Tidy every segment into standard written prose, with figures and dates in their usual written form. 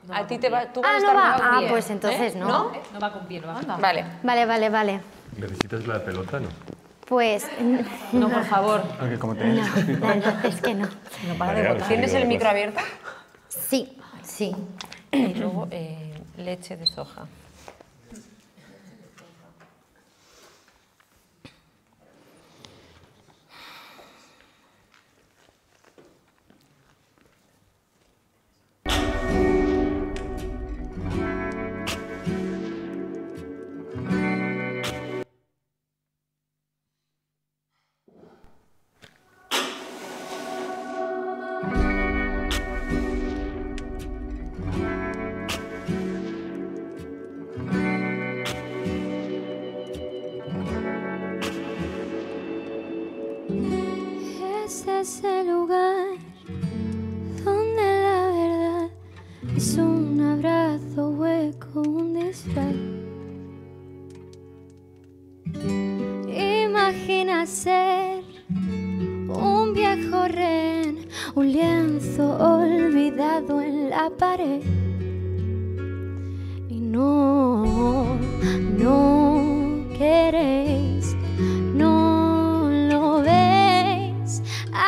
A ti te va, tú vas a Ah, estar no va. con Ah, pie, pues entonces no. ¿No? No va con pie, no va. Vale. Vale. ¿Necesitas la pelota, no? Pues... No, por favor. Aunque como te No, entonces que no. No para Vale, de vale. votar. ¿Tienes el micro abierto? Sí. Y luego leche de soja. Este es el lugar donde la verdad es un abrazo hueco, un disfraz. Imagina ser un viejo rehén, un lienzo olvidado en la pared. Y no queréis, no lo veis.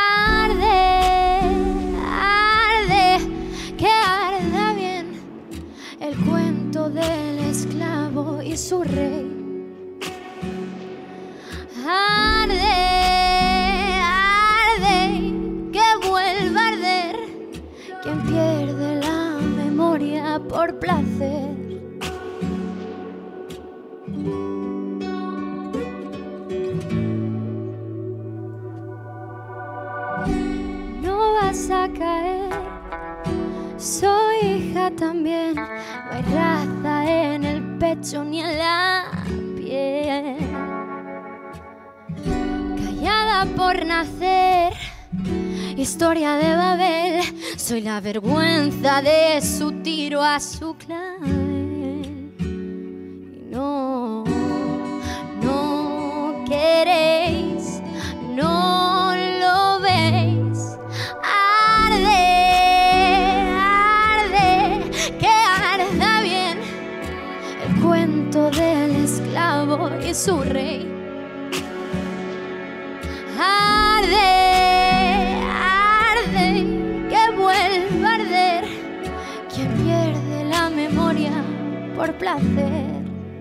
Arde, que arda bien el cuento del esclavo y su rey. Arde, que vuelva a arder quien pierde la memoria por placer. No vas a caer, soy hija también. No hay raza en el pecho ni en la piel. Callada por nacer, historia de Babel. Soy la vergüenza de su tiro a su clavel. Y no queréis, no lo veis. Arde, que arda bien el cuento del esclavo y su rey. Arde, que vuelva a arder quien pierde la memoria por placer.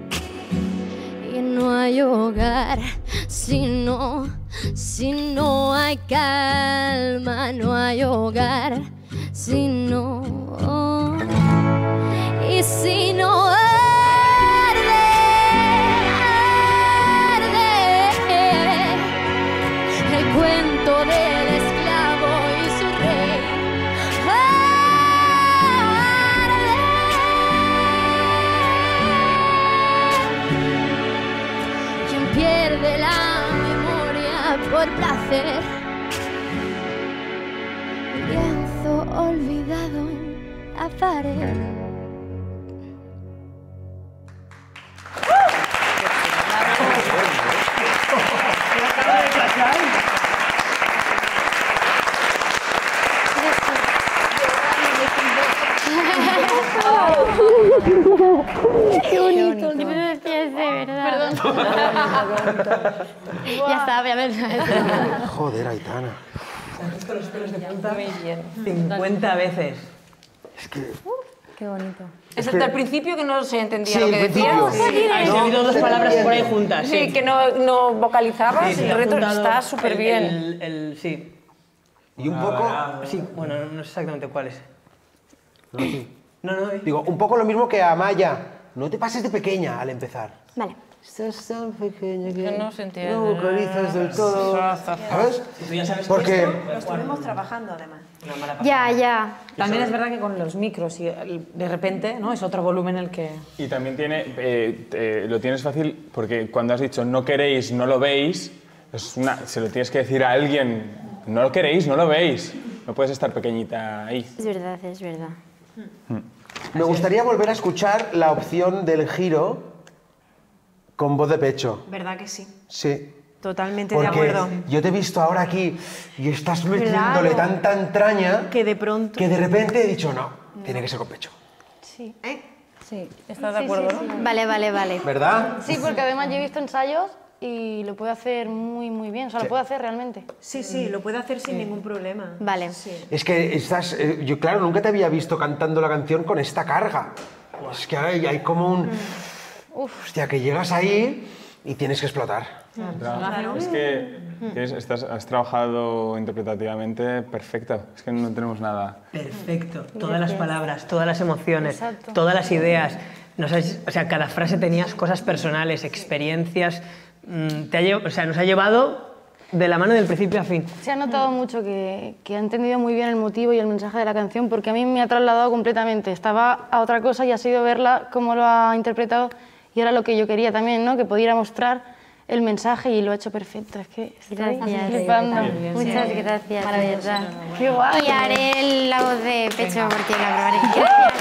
Y no hay hogar si no hay calma, no hay hogar si no. Y si no el cuento del esclavo y su rey. Quien pierde la memoria por placer. Un lienzo olvidado en la pared. Qué bonito, que me decías de verdad. Perdón. Ya está, obviamente. Joder, Aitana. Muy bien. 50 veces. Es que... Qué bonito. Excepto al principio que no se entendía Sí, lo que al principio. decías. Habéis oído dos palabras por ahí juntas. Sí, que no vocalizabas Sí, y el resto juntado está súper bien. Sí. Y un poco... Sí, bueno, no sé exactamente cuál es. No, sí. No. Digo, un poco lo mismo que a Maya. No te pases de pequeña al empezar. Vale. Estás tan pequeña Que no se entiende. no vocalizas del todo. ¿Sabes? Tú ya sabes Porque... Lo estuvimos trabajando además. Ya. También es verdad que con los micros y de repente, ¿no? Es otro volumen el que... Y también lo tienes fácil porque cuando has dicho no queréis, no lo veis, se lo tienes que decir a alguien, no lo queréis, no lo veis. No puedes estar pequeñita ahí. Es verdad. Me gustaría volver a escuchar la opción del giro con voz de pecho. ¿Verdad que sí? Sí. Totalmente Porque de acuerdo. yo te he visto ahora aquí y estás metiéndole Claro. tanta entraña Que de pronto... que de repente he dicho, no, tiene que ser con pecho. Sí. Sí. ¿Estás de acuerdo, no? Vale, vale, vale. ¿Verdad? Sí, porque además yo he visto ensayos y lo puede hacer muy, muy bien. O sea, lo puede hacer realmente. Sí, sí, lo puede hacer sin ningún problema. Vale. Sí. Es que estás... yo, claro, nunca te había visto cantando la canción con esta carga. Es que ahora hay como un... Hostia, que llegas ahí y tienes que explotar. Claro. Es que has trabajado interpretativamente perfecto. Es que no tenemos nada. Perfecto. Todas las palabras, todas las emociones, Exacto. todas las ideas. O sea, cada frase tenías cosas personales, experiencias. Nos ha llevado de la mano del principio a fin. Se ha notado mucho que ha entendido muy bien el motivo y el mensaje de la canción, porque a mí me ha trasladado completamente. Estaba a otra cosa y ha sido verla cómo lo ha interpretado y era lo que yo quería también, ¿no? Que pudiera mostrar el mensaje y lo ha hecho perfecto. Es que estoy flipando. Muchas gracias, de verdad. Qué guay. Y haré la voz de pecho porque la probaré. Gracias.